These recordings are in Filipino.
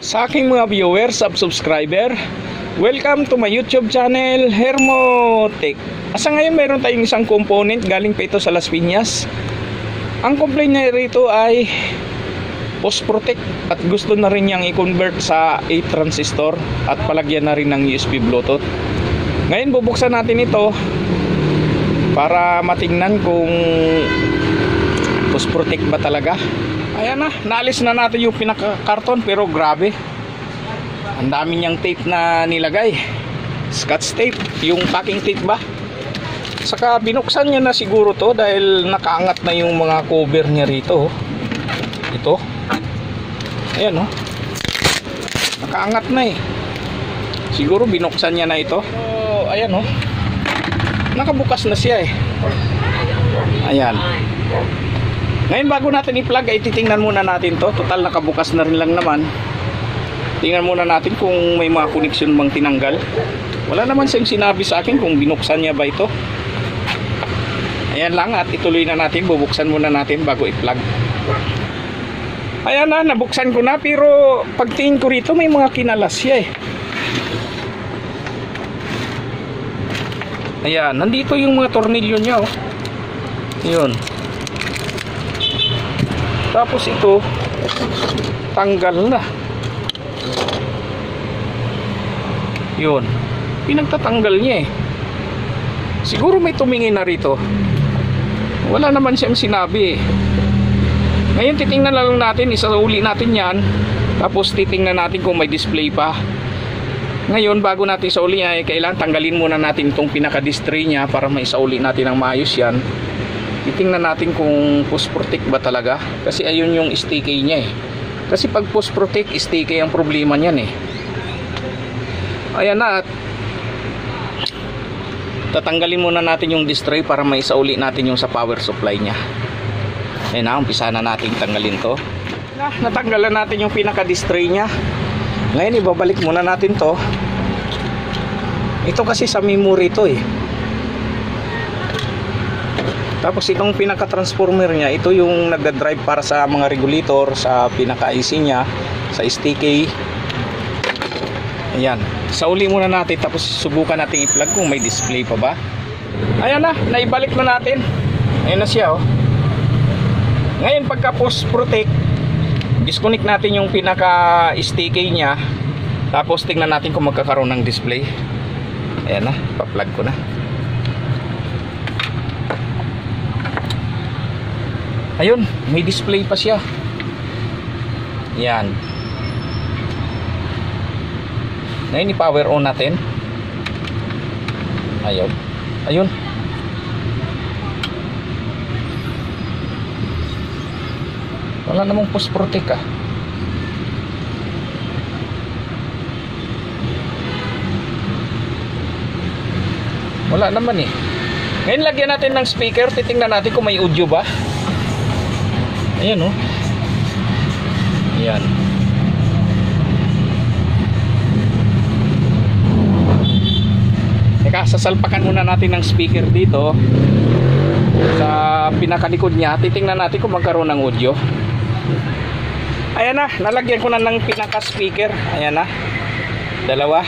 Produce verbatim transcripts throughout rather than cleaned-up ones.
Sa aking mga viewers, subscriber, welcome to my YouTube channel, Hermotech. Asa ngayon meron tayong isang component galing pa ito sa Las Piñas. Ang complaint niya rito ay post protect at gusto na rin niyang i-convert sa eight transistor at palagyan na rin ng U S B Bluetooth. Ngayon bubuksan natin ito para matingnan kung post protect ba talaga. Ayan na, naalis na natin yung pinaka-karton, pero grabe, ang dami niyang tape na nilagay, scotch tape, yung packing tape ba. Saka binuksan niya na siguro to dahil nakaangat na yung mga cover niya rito. Ito, ayan o, nakaangat na eh. Siguro binuksan niya na ito. So, ayan o, nakabukas na siya eh. Ayan. Ngayon bago natin i-plug ay titingnan muna natin to. Total nakabukas na rin lang naman. Tingnan muna natin kung may mga connection bang tinanggal. Wala naman siyang sinabi sa akin kung binuksan niya ba ito. Ayan lang, at ituloy na natin. Bubuksan muna natin bago i-plug. Ayan na, nabuksan ko na, pero pagtingin ko rito may mga kinalas siya eh. Ayan, nandito yung mga tornilyo niya oh. Yun. Tapos ito tanggal na. Yun, pinagtatanggal niya eh. Siguro may tumingin na rito. Wala naman siyang sinabi eh. Ngayon titingnan lang natin, isauli natin yan. Tapos titingnan natin kung may display pa. Ngayon bago natin isauli ay kailangan tanggalin muna natin itong pinaka-display niya para maisauli natin ang maayos yan. Titingnan natin kung post protect ba talaga, kasi ayun yung S T K niya eh. Kasi pag post protect, S T K ang problema niyan eh. Ayan na, at tatanggalin muna natin yung display para maisauli natin yung sa power supply niya. Ayan na, umpisa na natin tanggalin to. Na, natanggalan natin yung pinaka display niya. Ngayon ibabalik muna natin to. Ito kasi sa memory to eh. Tapos itong pinaka-transformer niya, ito yung nagda-drive para sa mga regulator, sa pinaka-I C niya, sa S T K. Ayan. Sauli muna natin, tapos subukan natin i-plug kung may display pa ba. Ayan na, naibalik na natin. Ayan na siya oh. Ngayon pagka post protect, disconnect natin yung pinaka-S T K niya. Tapos tingnan natin kung magkakaroon ng display. Ayan na, pa-plug ko na. Ayun, may display pa siya. Yan. Ngayon i-power on natin. Ayun. Ayun. Wala namang post protect ah. Wala naman eh. Ngayon lagyan natin ng speaker. Titingnan natin kung may audio ba. Ayan o. Ayan. Teka, sasalpakan muna natin ng speaker dito sa pinakalikod niya. Titingnan natin kung magkaroon ng audio. Ayan na, nalagyan ko na ng pinaka speaker. Ayan na, dalawa.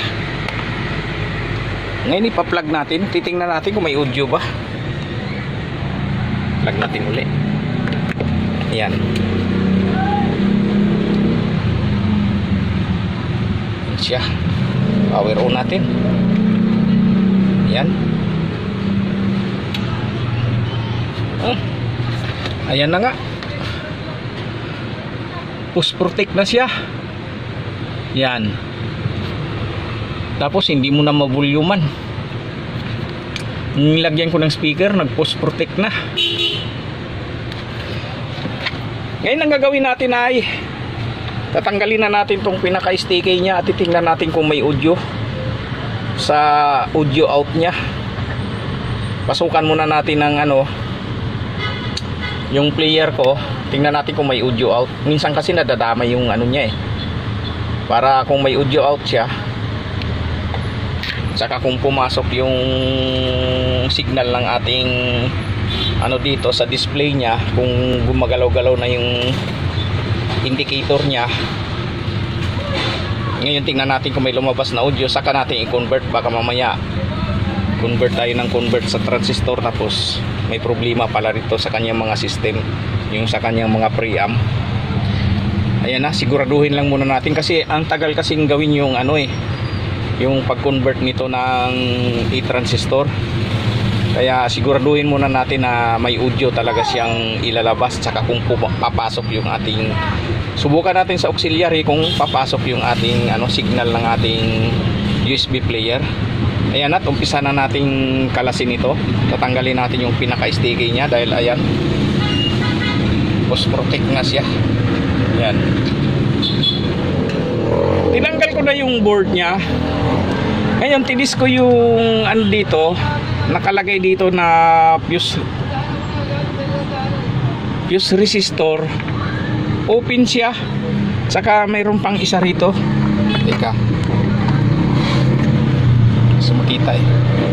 Ngayon ipa-plug natin. Titingnan natin kung may audio ba. Plug natin uli. Ayan. Ayan siya. Power on natin. Ayan. Oh. Ayan na nga. Post protect na siya. Ayan. Tapos hindi mo na mabulyuman. Nilagyan ko ng speaker, nag post protect na. Ngayon ang gagawin natin ay tatanggalin na natin tong pinaka-S T K niya at titingnan natin kung may audio sa audio out niya. Pasukan muna natin ng ano, yung player ko. Tingnan natin kung may audio out. Minsan kasi nadadamay yung ano niya eh. Para kung may audio out siya, saka kung pumasok yung signal ng ating ano dito sa display niya, kung gumagalaw-galaw na yung indicator niya, Ngayon tingnan natin kung may lumabas na audio, saka natin i-convert. Baka mamaya convert tayo ng convert sa transistor tapos may problema pala rito sa kanyang mga system, yung sa kanyang mga preamp. Ayan na, siguraduhin lang muna natin kasi ang tagal kasing gawin yung ano eh, yung pag-convert nito ng e-transistor. Kaya siguraduhin muna natin na may audio talaga siyang ilalabas, tsaka kung papasok yung ating, subukan natin sa auxiliary kung papasok yung ating ano, signal ng ating U S B player. Ayan, at umpisa na nating kalasin ito. Tatanggalin natin yung pinaka-sticky niya dahil ayan, post protect na siya. Ayan, tinanggal ko na yung board niya. Ngayon tinis ko yung ano dito, nakalagay dito na fuse fuse resistor, open siya, saka mayroon pang isa rito. Teka, sumakita eh.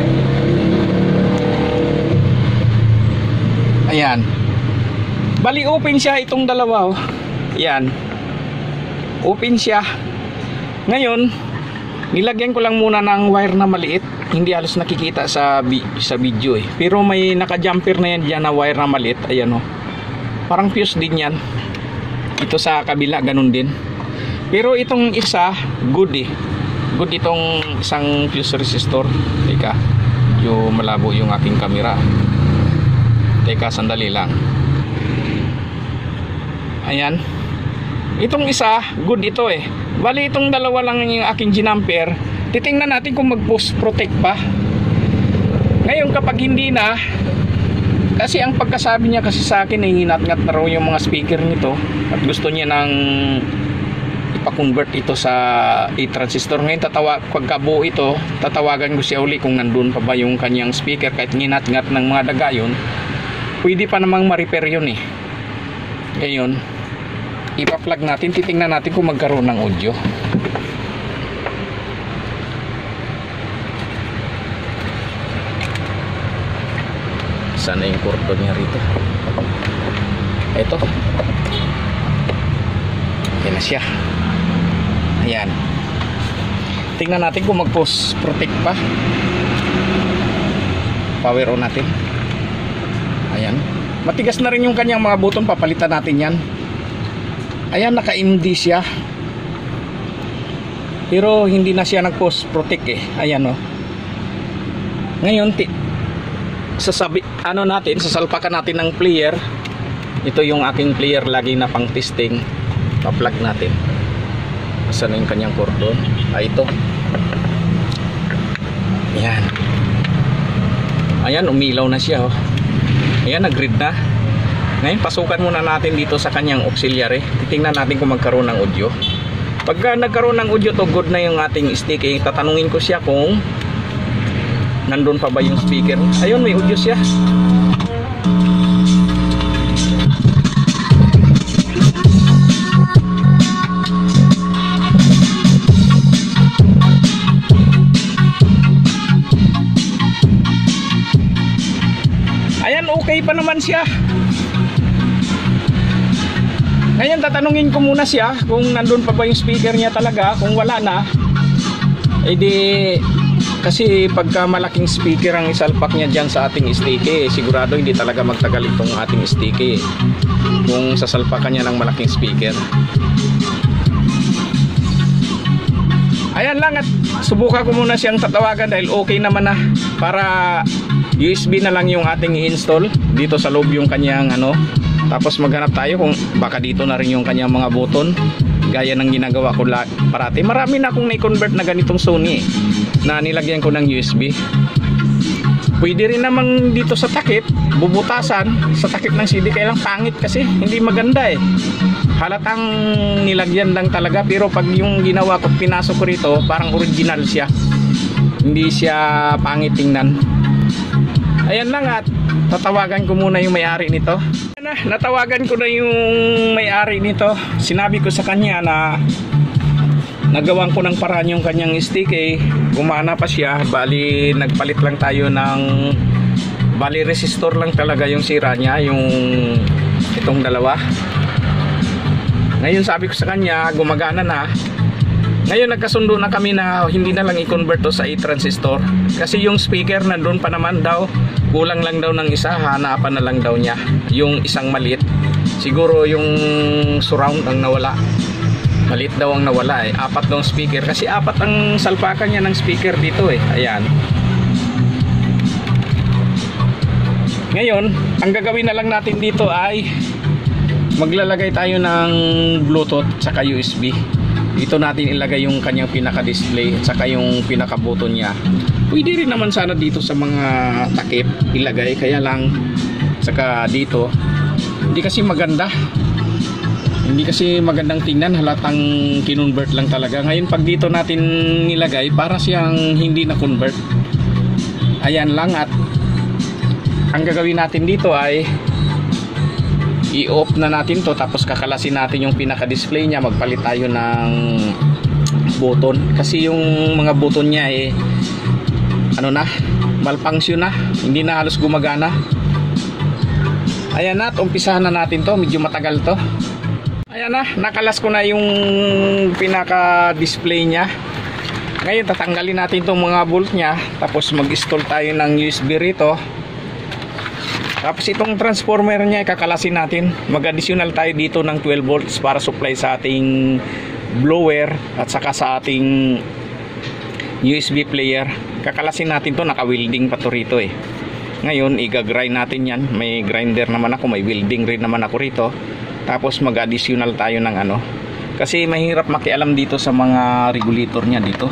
Ayan, bali open siya itong dalawa oh. Ayan, open siya. Ngayon nilagyan ko lang muna ng wire na maliit, hindi halos nakikita sa sa video eh. Pero may naka-jumper na yan dyan na wire na maliit. Ayan oh, parang fuse din yan. Ito sa kabila ganun din. Pero itong isa good eh, good itong isang fuse resistor. Teka, yung malabo yung aking camera. Teka, sandali lang. Ayan, itong isa good ito eh. Bali itong dalawa lang yung aking ginamper. Titingnan natin kung mag-post protect pa. Ngayon kapag hindi na, kasi ang pagkasabi niya kasi sa akin ay hinat-ngat na raw yung mga speaker nito at gusto niya nang ipa-convert ito sa e-transistor. Ngayon tatawa, pagkabuo ito, tatawagan ko siya uli kung nandun pa ba yung kanyang speaker. Kahit hinat-ngat ng mga daga yun, pwede pa namang ma-repair yun eh. Ngayon ipa-plug natin, titingnan natin kung magkaroon ng audio. Sana yung cordon niya rito. Ito, yan na siya. Ayan, tingnan natin kung mag-post protect pa. Power on natin. Ayan, matigas na rin yung kanyang mga button, papalitan natin yan. Ayan, naka-M D siya, pero hindi na siya nag-post protect eh. Ayan oh. Ngayon sasabi ano natin, sasalpakan natin ng player. Ito yung aking player lagi na pang testing. Pa-plug natin. Saan yung kanyang cordon? Ah, ito. Ayan. Ayan, umilaw na siya oh. Ayan, nag-read na. Ngayon pasukan muna natin dito sa kanyang auxiliary. Titingnan natin kung magkaroon ng audio. Pagka nagkaroon ng audio to, good na yung ating sticky. Tatanungin ko siya kung nandun pa ba yung speaker. Ayun, may audio siya. Ayan, okay pa naman siya. Ngayon tatanungin ko muna siya kung nandun pa ba yung speaker niya talaga. Kung wala na, edi kasi pagka malaking speaker ang isalpak niya dyan sa ating sticky, sigurado hindi talaga magtagal itong ating sticky kung sasalpakan niya ng malaking speaker. Ayan lang, at subukan ko muna siyang tatawagan dahil okay naman na. Para U S B na lang yung ating i-install dito sa loob yung kanyang ano. Tapos maghanap tayo kung baka dito na rin yung kanyang mga button, gaya ng ginagawa ko parati. Marami na akong na-convert na ganitong Sony na nilagyan ko ng U S B. Pwede rin naman dito sa takip, bubutasan sa takip ng C D, kaya lang pangit kasi hindi maganda eh. Halatang nilagyan lang talaga, pero pag yung ginawa ko, pinasok ko rito, parang original siya, hindi siya pangit tingnan. Ayan lang, at tatawagan ko muna yung may-ari nito. Na, natawagan ko na yung may-ari nito. Sinabi ko sa kanya na nagawan ko ng paraan yung kanyang sticky. Gumana pa siya. Bali nagpalit lang tayo ng, bali resistor lang talaga yung sira niya, yung itong dalawa. Ngayon sabi ko sa kanya, gumagana na. Ngayon nagkasundo na kami na hindi na lang i-convert to sa eight transistor kasi yung speaker nandun pa naman daw, kulang lang daw ng isa, hanapan na lang daw niya yung isang maliit. Siguro yung surround ang nawala, maliit daw ang nawala eh. Apat daw ang speaker kasi apat ang salpakan niya ng speaker dito eh. Ayan. Ngayon ang gagawin na lang natin dito ay maglalagay tayo ng Bluetooth saka U S B. Dito natin ilagay yung kanyang pinaka-display at saka yung pinaka-button niya. Pwede rin naman sana dito sa mga takip ilagay, kaya lang saka dito hindi kasi maganda. Hindi kasi magandang tingnan, halatang kinonvert lang talaga. Ngayon pag dito natin nilagay, para siyang hindi na convert. Ayan lang, at ang gagawin natin dito ay i-off na natin to, tapos kakalasin natin yung pinaka-display niya. Magpalit tayo ng button kasi yung mga button niya eh ano na, malfunction na, hindi na halos gumagana. Ayan na, at umpisahan na natin to, medyo matagal to. Ayan na, nakalas ko na yung pinaka-display niya. Ngayon tatanggalin natin tong mga bolt niya, tapos mag-install tayo ng U S B rito. Tapos itong transformer niya kakalasin natin. Mag-additional tayo dito ng twelve volts para supply sa ating blower at saka sa ating U S B player. Kakalasin natin to, naka-welding pa to rito eh. Ngayon i-grind natin yan. May grinder naman ako, may welding rin naman ako rito. Tapos mag-additional tayo ng ano, kasi mahirap makialam dito sa mga regulator niya dito.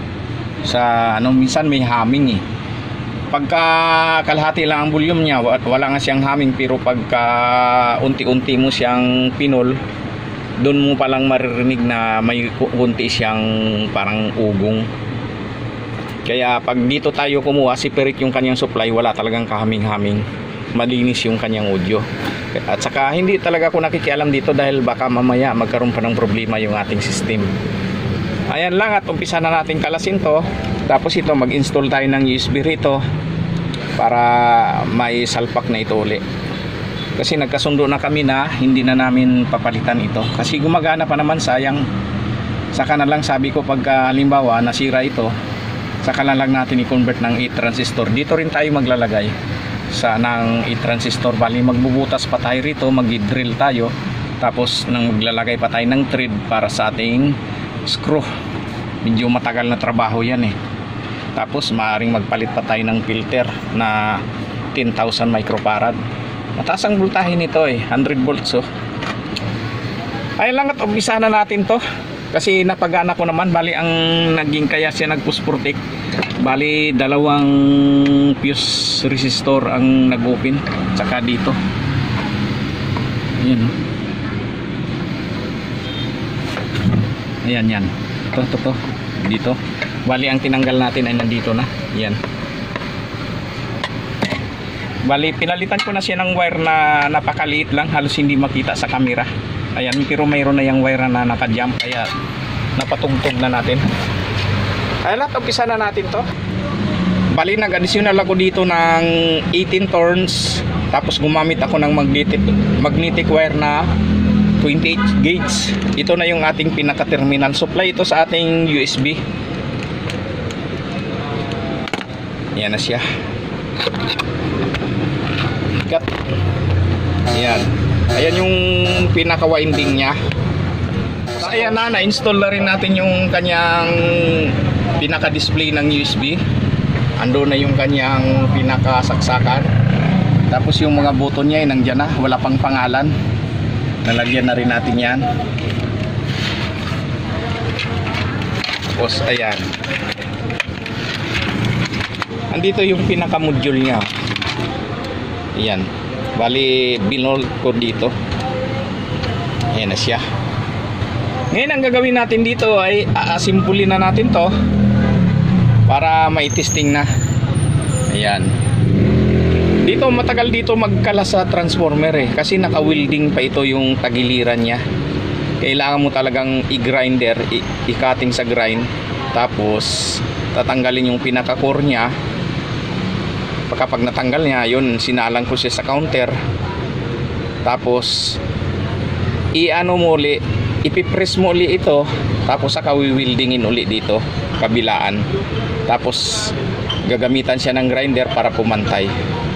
Sa ano, minsan may humming eh. Pagka kalahati lang ang volume niya, wala nga siyang humming, pero pagka unti-unti mo siyang pinol, doon mo palang maririnig na may unti siyang parang ugong. Kaya pag dito tayo kumuha, separate yung kanyang supply, wala talagang kahaming-haming, malinis yung kanyang audio. At saka hindi talaga ako nakikialam dito dahil baka mamaya magkaroon pa ng problema yung ating system. Ayan lang, at umpisa na natin kalasin to. Tapos ito, mag-install tayo ng U S B rito para may salpak na ito uli. Kasi nagkasundo na kami na hindi na namin papalitan ito kasi gumagana pa naman, sayang. Saka na lang sabi ko, pagka halimbawa nasira ito, saka na lang natin i-convert ng eight transistor. Dito rin tayo maglalagay sa ng eight transistor. Bali magbubutas pa tayo rito, mag-drill tayo, tapos nang maglalagay pa tayo ng thread para sa ating screw. Medyo matagal na trabaho yan eh. Tapos maaaring magpalit pa tayo ng filter na ten thousand microfarad. Mataas ang voltahe nito eh, one hundred volts oh. Ayun lang, at umpisa na natin to kasi napagana ko naman. Bali ang naging kaya siya nag-push protect, bali dalawang fuse resistor ang nag-open, tsaka dito ayan oh. Ayan yan, ito, ito, ito dito. Bali ang tinanggal natin ay nandito na. Yan. Bali pinalitan ko na siya ng wire na napakaliit lang, halos hindi makita sa camera. Ayan, pero mayroon na yung wire na naka-jump, kaya napatugtog na natin. Ayan, at umpisa na natin to. Bali nag-additional ako dito ng eighteen turns, tapos gumamit ako ng magnetic, magnetic wire na twenty-eight gauge. Ito na yung ating pinaka-terminal supply ito sa ating U S B. Yan na siya. Cut. Ayan. Ayan yung pinaka-winding niya. So ayan na, na-install na rin natin yung kanyang pinaka-display ng U S B. Ando na yung kanyang pinaka-saksakan. Tapos yung mga button niya ay nandyan na, wala pang pangalan. Nalagyan na rin natin yan. Tapos ayan, andito yung pinaka module nya. Ayan, bali binold ko dito. Ayan na siya. Ngayon ang gagawin natin dito ay aasimpulin na natin to para mai-testing na. Ayan. Dito matagal dito magkala sa transformer eh, kasi naka-welding pa ito yung tagiliran niya. Kailangan mo talagang i-grinder, i-cutting sa grind, tapos tatanggalin yung pinaka-core niya. Kapag natanggal niya, yun, sinalang ko siya sa counter. Tapos i-ano mo uli, ipipress mo uli ito, tapos saka wiwildingin uli dito kabilaan, tapos gagamitan siya ng grinder para pumantay.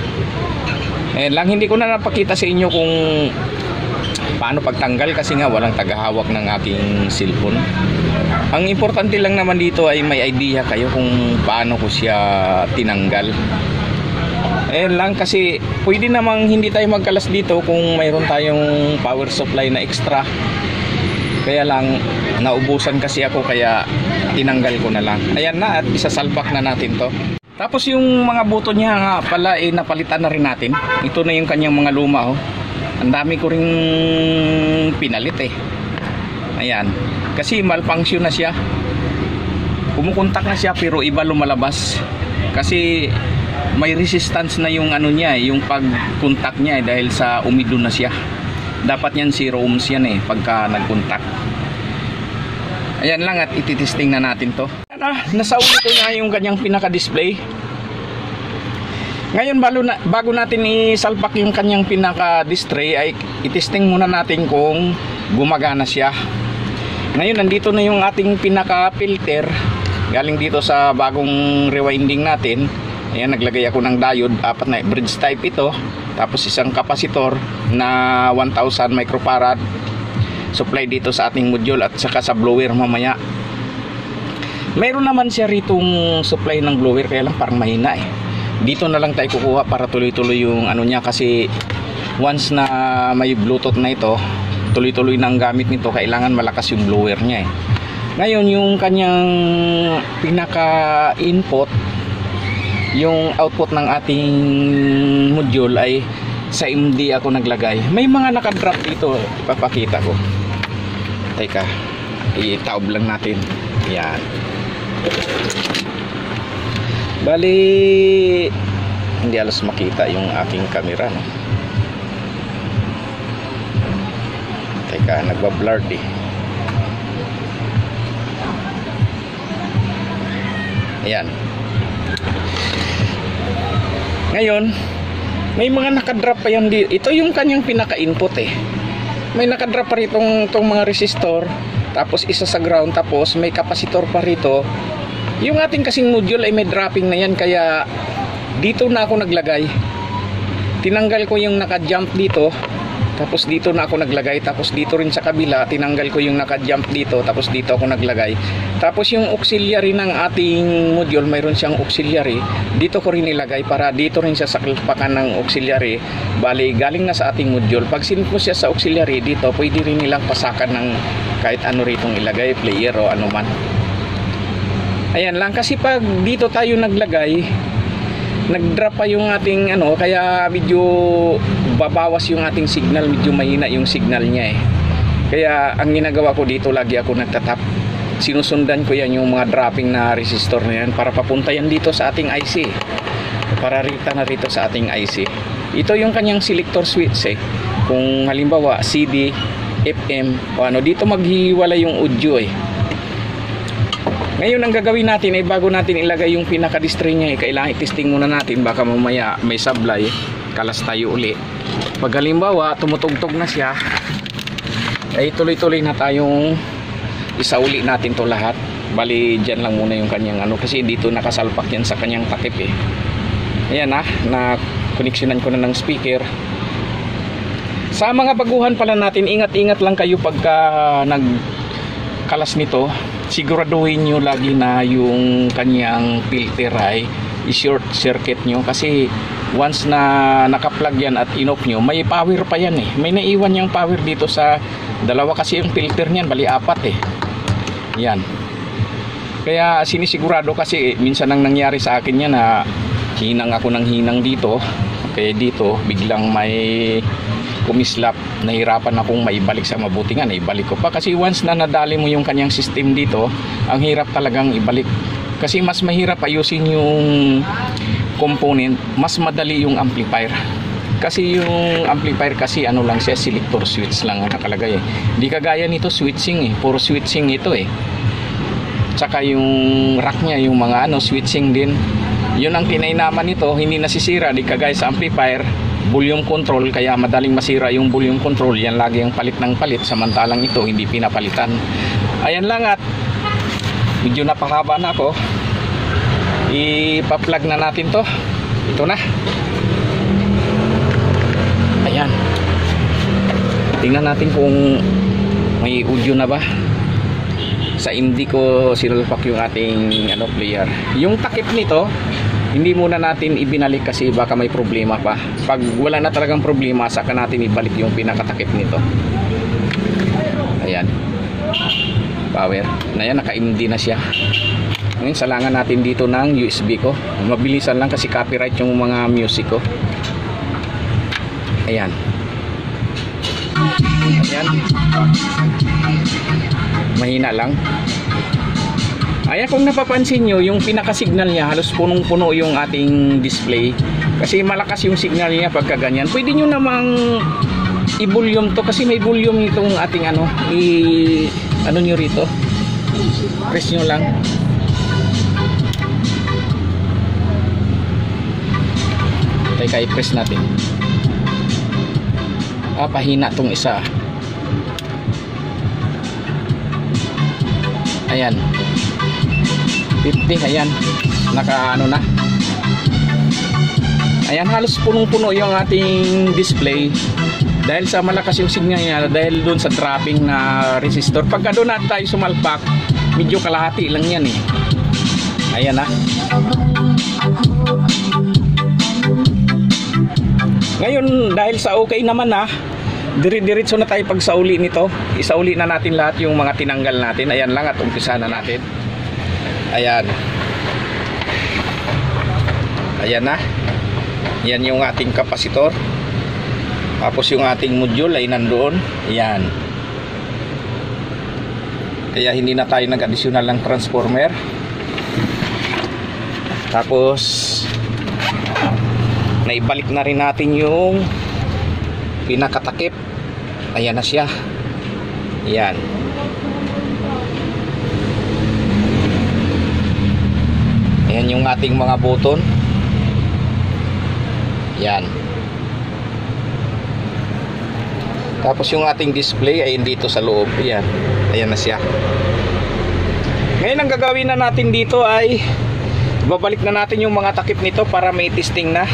Eh lang, hindi ko na napakita sa inyo kung paano pagtanggal kasi nga walang tagahawak ng aking cellphone. Ang importante lang naman dito ay may idea kayo kung paano ko siya tinanggal. Eh lang, kasi pwede namang hindi tayo magkalas dito kung mayroon tayong power supply na extra. Kaya lang naubusan kasi ako, kaya tinanggal ko na lang. Ayan na, at isasalpak na natin to. Tapos yung mga buto niya nga pala eh napalitan na rin natin. Ito na yung kanyang mga luma, oh. Ang dami ko ring pinalit eh. Ayan, kasi malfunction na siya. Kumukontak na siya pero iba lumalabas. Kasi may resistance na yung ano niya, yung pag-contact niya eh, dahil sa umido na siya. Dapat yan zero ohms yan eh pagka nag-contact. Ayan lang, at ititesting na natin to. Ah, nasa ulo ko nga yung kanyang pinaka-display. Ngayon bago, na, bago natin isalpak yung kanyang pinaka-display ay itesting muna natin kung gumagana siya. Ngayon nandito na yung ating pinaka-filter galing dito sa bagong rewinding natin. Ayan, naglagay ako ng diode, apat na bridge type ito, tapos isang kapasitor na one thousand microfarad supply dito sa ating module, at saka sa blower mamaya. Mayroon naman siya ritong supply ng blower, kaya lang parang mahina eh. Dito na lang tayo kukuha para tuloy-tuloy yung ano niya, kasi once na may bluetooth na ito, tuloy-tuloy na ang gamit nito, kailangan malakas yung blower niya eh. Ngayon yung kanyang pinaka input, yung output ng ating module ay sa M D ako naglagay. May mga nakadrop dito, ipapakita ko. Teka, itaob lang natin. Yan. Bali, hindi alas makita yung aking camera, no? Teka, nagbablurred eh. Ayan. Ngayon, may mga nakadrop pa yan dito. Ito yung kanyang pinaka-input eh. May nakadrop pa rito itong mga resistor, tapos isa sa ground, tapos may kapasitor pa rito. Yung ating kasing module ay may dropping na yan, kaya dito na ako naglagay. Tinanggal ko yung naka-jump dito, tapos dito na ako naglagay, tapos dito rin sa kabila tinanggal ko yung naka-jump dito, tapos dito ako naglagay. Tapos yung auxiliary ng ating module, mayroon siyang auxiliary, dito ko rin nilagay para dito rin siya saklapakan ng auxiliary. Bali, galing na sa ating module. Pag sinip mo siya sa auxiliary dito, pwede rin nilang pasakan ng kahit ano ritong ilagay, player o ano man. Ayan lang, kasi pag dito tayo naglagay, nag-drop pa yung ating ano, kaya medyo babawas yung ating signal, medyo mahina yung signal niya eh. Kaya ang ginagawa ko dito, lagi ako nagtatap. Sinusundan ko yan, yung mga dropping na resistor na yan, para papunta yan dito sa ating I C, para rita na rito sa ating I C. Ito yung kanyang selector switch eh. Kung halimbawa C D, F M o ano, dito maghiwala yung audio eh. Ngayon ang gagawin natin ay bago natin ilagay yung pinaka-display niya, eh, kailangan i-testing muna natin, baka mamaya may sablay, kalas tayo uli. Pag halimbawa tumutugtog na siya, ay tuloy-tuloy na tayong isauli natin to lahat. Bali dyan lang muna yung kanyang ano, kasi dito nakasalpak yan sa kanyang takip eh. Ayan ah, na koneksyonan ko na ng speaker. Sa mga baguhan pala natin, ingat-ingat lang kayo pagka nagkalas nito. Siguraduhin nyo lagi na yung kanyang filter ay i-short circuit nyo, kasi once na naka-plug yan at in-off nyo, may power pa yan eh. May naiwan yung power dito sa dalawa, kasi yung filter niyan bali apat eh. Yan. Kaya sinisigurado, kasi minsan nang nangyari sa akin yan na hinang ako ng hinang dito, kaya dito biglang may kumislap, nahirapan akong maibalik sa mabuti nga, naibalik ko pa, kasi once na nadali mo yung kanyang system dito, ang hirap talagang ibalik, kasi mas mahirap ayusin yung component, mas madali yung amplifier, kasi yung amplifier kasi ano lang siya, selector switch lang ang nakalagay eh. Hindi kagaya nito switching eh, puro switching ito eh. Tsaka yung rack nya, yung mga ano, switching din. Yun ang kinainaman nito, hindi nasisira, di kagaya sa amplifier, volume control, kaya madaling masira yung volume control. Yan lagi ang palit ng palit, samantalang ito hindi pinapalitan. Ayan lang, at medyo napahaba na ako. Ipa-plug na natin to. Ito na. Ayan. Tingnan natin kung may audio na ba. Sa hindi ko sinulpak yung ating ano, player. Yung takip nito, hindi muna natin ibinalik kasi baka may problema pa. Pag wala na talagang problema, saka natin ibalik yung pinakatakip nito. Ayan. Power. Ayan, naka-M D na siya. Ngayon, salangan natin dito ng U S B ko. Mabilisan lang kasi copyright yung mga music ko. Ayan. Ayan. Mahina lang. Ayan, kung napapansin nyo, yung pinaka-signal niya halos punong-puno yung ating display. Kasi malakas yung signal niya pagka ganyan. Pwede nyo namang i-volume to kasi may volume itong ating ano, i ano nyo rito. Press nyo lang. Teka, i-press natin. Ah, pahina tong isa. Ayan. fifty, ayan. Naka ano na. Ayan, halos punong-puno yung ating display. Dahil sa malakas yung signal niya, dahil doon sa dropping na resistor. Pagka doon natin tayo sumalpak, medyo kalahati lang yan eh. Ayan na. Ngayon, dahil sa okay naman na, dire-diretso na tayo pagsauli nito. Isauli na natin lahat yung mga tinanggal natin. Ayan lang, at umpisa na natin. Ayan. Ayan na. Yan yung ating kapasitor. Tapos yung ating module ay nandoon. Ayan. Kaya hindi na tayo nag-additional ng transformer. Tapos naibalik na rin natin yung pinakatakip. Ayan na siya. Ayan. Ayan yung ating mga button. Ayan. Tapos yung ating display ay dito sa loob. Ayan. Ayan na siya. Ngayon ang gagawin na natin dito ay babalik na natin yung mga takip nito para may testing na.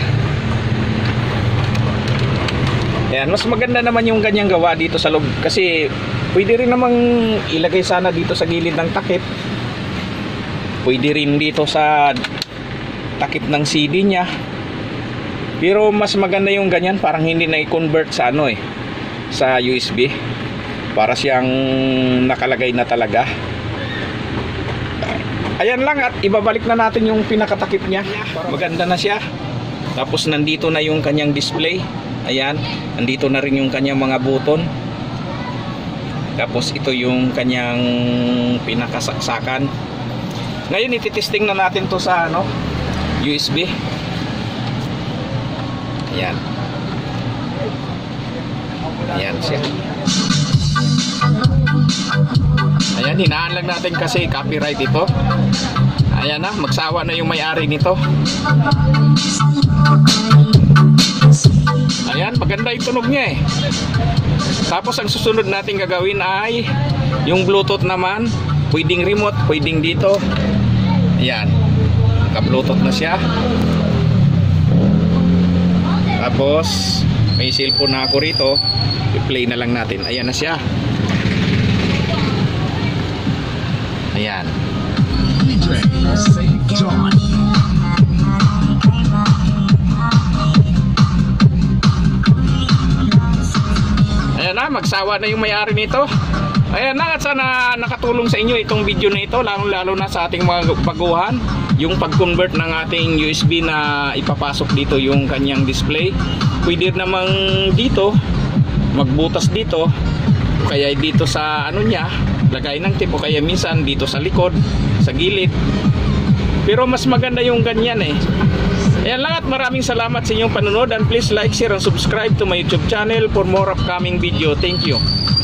Ayan, mas maganda naman yung ganyang gawa dito sa loob kasi pwede rin namang ilagay sana dito sa gilid ng takip. Pwede rin dito sa takip ng C D nya. Pero mas maganda yung ganyan, parang hindi na i-convert sa ano eh, sa U S B. Para siyang nakalagay na talaga. Ayan lang, at ibabalik na natin yung pinakatakip niya. Maganda na siya. Tapos nandito na yung kanyang display. Ayan, nandito na rin yung kanyang mga button. Tapos ito yung kanyang pinakasaksakan. Ngayon ititesting na natin to sa ano, U S B. Ayan. Ayan siya. Ayan, hinaan lang natin kasi copyright ito. Ayan na, magsawa na yung may-ari nito. Ayan, maganda yung tunog niya eh. Tapos ang susunod natin gagawin ay yung Bluetooth naman. Pwedeng remote, pwedeng dito. Ayan, naka-Bluetooth na siya. Tapos may cellphone na ako rito, i-play na lang natin. Ayan na siya. Ayan. Ayan na, magsawa na yung may-ari nito. Ayan na, at sana nakatulong sa inyo itong video na ito, lalo lalo na sa ating mga baguhan, yung pag-convert ng ating U S B na ipapasok dito yung kanyang display. Pwede namang dito magbutas dito, kaya dito sa ano niya, lagay ng tip, o kaya minsan dito sa likod, sa gilid. Pero mas maganda yung ganyan eh. Ayan lang, at maraming salamat sa inyong panonood, and please like, share, and subscribe to my YouTube channel for more upcoming video. Thank you.